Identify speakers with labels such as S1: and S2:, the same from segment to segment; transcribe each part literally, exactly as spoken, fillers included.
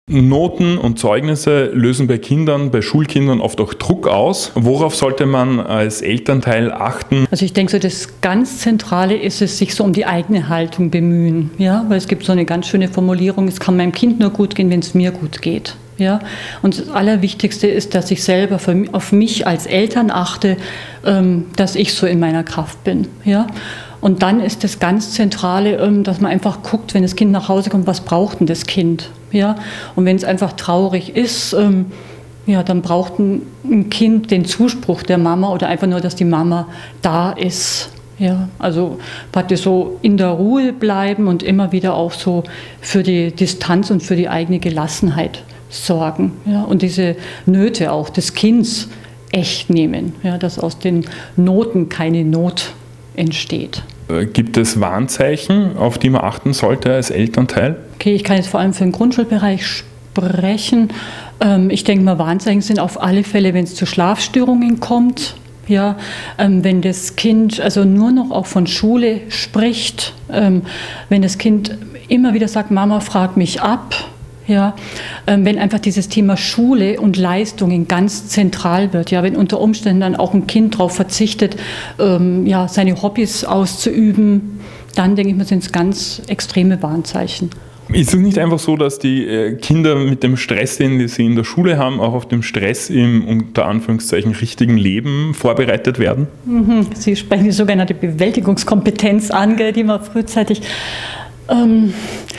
S1: Noten und Zeugnisse lösen bei Kindern, bei Schulkindern oft auch Druck aus. Worauf sollte man als Elternteil achten?
S2: Also ich denke, so das ganz Zentrale ist es, sich so um die eigene Haltung bemühen. Ja? Weil es gibt so eine ganz schöne Formulierung, es kann meinem Kind nur gut gehen, wenn es mir gut geht. Ja? Und das Allerwichtigste ist, dass ich selber auf mich als Eltern achte, dass ich so in meiner Kraft bin. Ja? Und dann ist das ganz Zentrale, dass man einfach guckt, wenn das Kind nach Hause kommt, was braucht denn das Kind? Ja? Und wenn es einfach traurig ist, ähm, ja, dann braucht ein, ein Kind den Zuspruch der Mama oder einfach nur, dass die Mama da ist. Ja? Also praktisch so in der Ruhe bleiben und immer wieder auch so für die Distanz und für die eigene Gelassenheit sorgen. Ja? Und diese Nöte auch des Kindes echt nehmen, ja? Dass aus den Noten keine Not entsteht.
S1: Gibt es Warnzeichen, auf die man achten sollte als Elternteil?
S2: Okay, ich kann jetzt vor allem für den Grundschulbereich sprechen. Ich denke mal, Warnzeichen sind auf alle Fälle, wenn es zu Schlafstörungen kommt. Ja, wenn das Kind also nur noch auch von Schule spricht, wenn das Kind immer wieder sagt, Mama, frag mich ab. Ja, wenn einfach dieses Thema Schule und Leistungen ganz zentral wird, ja, wenn unter Umständen dann auch ein Kind darauf verzichtet, ähm, ja, seine Hobbys auszuüben, dann denke ich mir, sind es ganz extreme Warnzeichen.
S1: Ist es nicht einfach so, dass die Kinder mit dem Stress, den sie in der Schule haben, auch auf dem Stress im unter Anführungszeichen richtigen Leben vorbereitet werden?
S2: Mhm. Sie sprechen die sogenannte Bewältigungskompetenz an, die man frühzeitig... Ähm,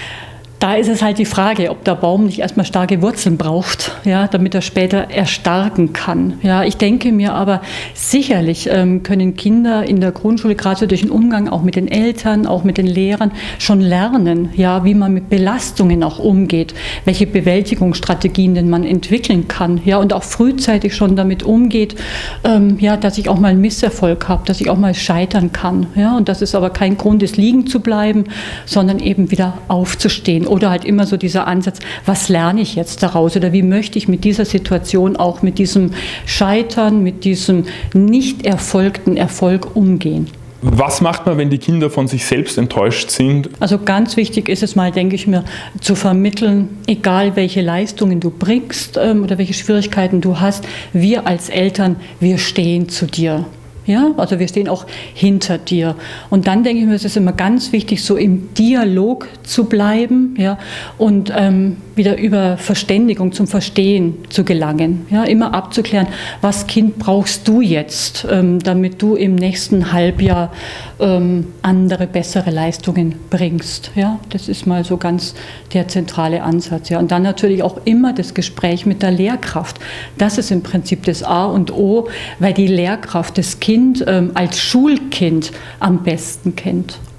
S2: Da ist es halt die Frage, ob der Baum nicht erstmal starke Wurzeln braucht, ja, damit er später erstarken kann. Ja, ich denke mir aber, sicherlich ähm, können Kinder in der Grundschule, gerade so durch den Umgang auch mit den Eltern, auch mit den Lehrern, schon lernen, ja, wie man mit Belastungen auch umgeht, welche Bewältigungsstrategien denn man entwickeln kann, ja, und auch frühzeitig schon damit umgeht, ähm, ja, dass ich auch mal einen Misserfolg habe, dass ich auch mal scheitern kann. Ja, und dass es aber kein Grund ist, liegen zu bleiben, sondern eben wieder aufzustehen. Oder halt immer so dieser Ansatz, was lerne ich jetzt daraus oder wie möchte ich mit dieser Situation auch mit diesem Scheitern, mit diesem nicht erfolgten Erfolg umgehen.
S1: Was macht man, wenn die Kinder von sich selbst enttäuscht sind?
S2: Also ganz wichtig ist es mal, denke ich mir, zu vermitteln, egal welche Leistungen du bringst ähm, oder welche Schwierigkeiten du hast, wir als Eltern, wir stehen zu dir. Ja, also wir stehen auch hinter dir. Und dann denke ich mir, es ist immer ganz wichtig, so im Dialog zu bleiben, ja, und ähm, wieder über Verständigung zum Verstehen zu gelangen. Ja, immer abzuklären, was Kind brauchst du jetzt, ähm, damit du im nächsten Halbjahr ähm, andere, bessere Leistungen bringst. Ja, das ist mal so ganz der zentrale Ansatz. Ja. Und dann natürlich auch immer das Gespräch mit der Lehrkraft. Das ist im Prinzip das A und O, weil die Lehrkraft das Kind Kind ähm, als Schulkind am besten kennt.